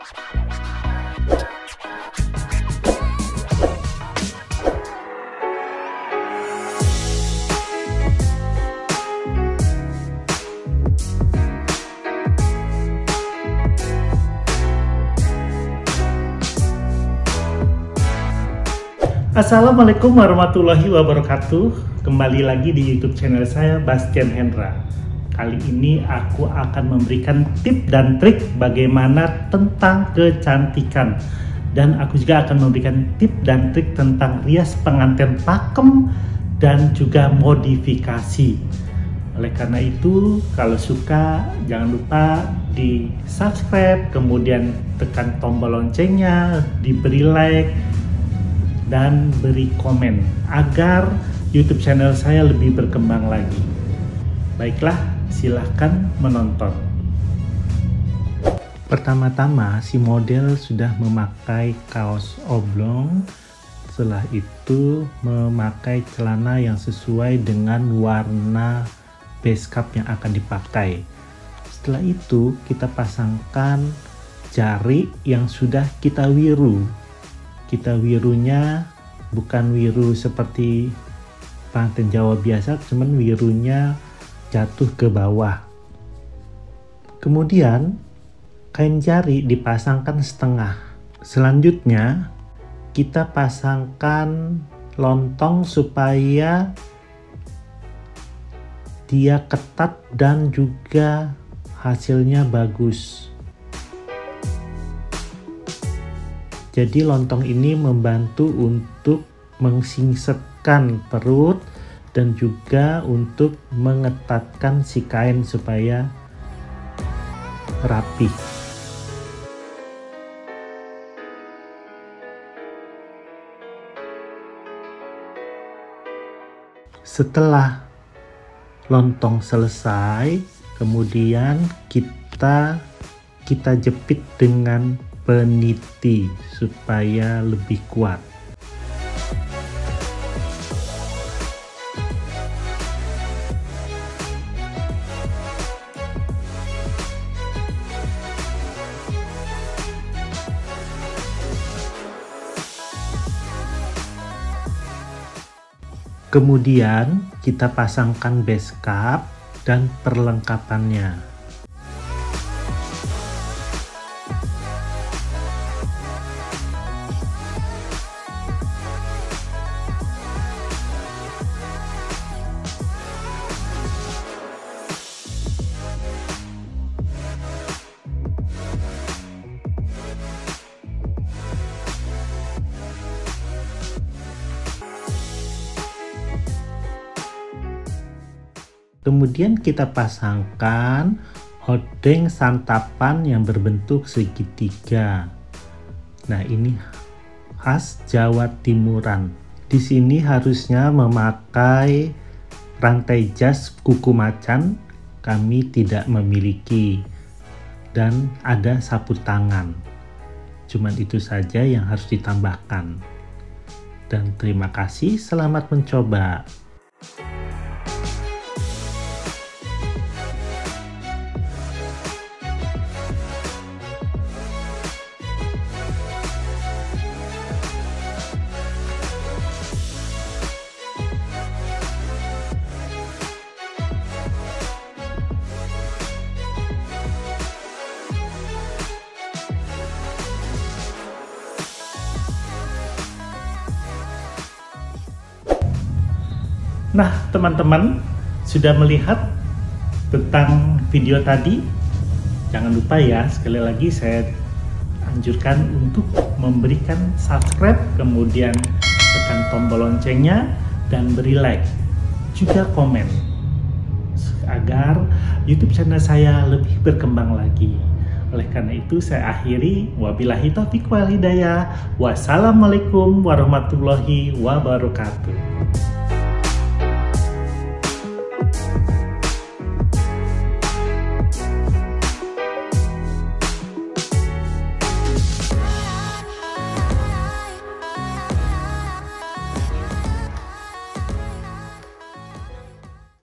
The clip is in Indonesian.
Assalamualaikum warahmatullahi wabarakatuh. Kembali lagi di YouTube channel saya, Bastian Hendra. Kali ini aku akan memberikan tip dan trik bagaimana tentang kecantikan. Dan aku juga akan memberikan tip dan trik tentang rias pengantin pakem dan juga modifikasi. Oleh karena itu, kalau suka jangan lupa di subscribe, kemudian tekan tombol loncengnya, diberi like, dan beri komen agar YouTube channel saya lebih berkembang lagi. Baiklah, silahkan menonton. Pertama-tama si model sudah memakai kaos oblong, setelah itu memakai celana yang sesuai dengan warna base cap yang akan dipakai. Setelah itu kita pasangkan jari yang sudah kita wiru. Kita wirunya bukan wiru seperti pengantin Jawa biasa, cuman wirunya jatuh ke bawah. Kemudian kain jari dipasangkan setengah. Selanjutnya kita pasangkan lontong supaya dia ketat dan juga hasilnya bagus. Jadi lontong ini membantu untuk mengsingsetkan perut dan juga untuk mengetatkan si kain supaya rapi. Setelah lontong selesai, kemudian kita jepit dengan peniti supaya lebih kuat. Kemudian kita pasangkan base cap dan perlengkapannya. Kemudian kita pasangkan hordeng santapan yang berbentuk segitiga. Nah, ini khas Jawa Timuran. Di sini harusnya memakai rantai jas kuku macan, kami tidak memiliki, dan ada sapu tangan. Cuman itu saja yang harus ditambahkan. Dan terima kasih, selamat mencoba. Nah, teman-teman sudah melihat tentang video tadi. Jangan lupa ya, sekali lagi saya anjurkan untuk memberikan subscribe, kemudian tekan tombol loncengnya dan beri like, juga komen agar YouTube channel saya lebih berkembang lagi. Oleh karena itu saya akhiri, wabillahi taufiq wal hidayah. Wassalamualaikum warahmatullahi wabarakatuh.